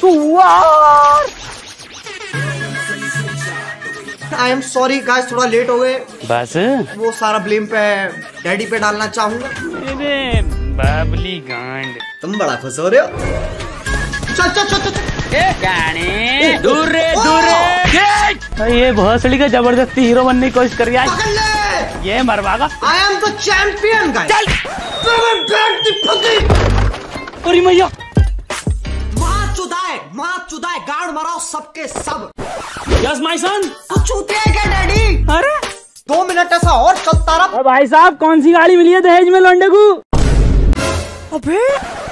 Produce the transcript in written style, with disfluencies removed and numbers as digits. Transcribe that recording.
I am sorry guys, थोड़ा late हो गए। बस वो सारा ब्लेम पे डैडी पे डालना चाहूंगा। अरे बाबली गांड, तुम बड़ा खुश हो रहे हो। चल चल चल चल। गाने दूर रे दूर रे। ये भोसड़ी का जबरदस्ती हीरो बनने की कोशिश कर रहा है। ये मरवागा। I am the champion guys. चल अरे मैया, माँ चुदाए गाड़ मराओ सबके सब। Yes my son. तू चूतिया क्या डैडी? अरे 2 मिनट ऐसा और चलता रहा। भाई साहब, कौन सी गाड़ी मिली है दहेज में लौंडे को? अबे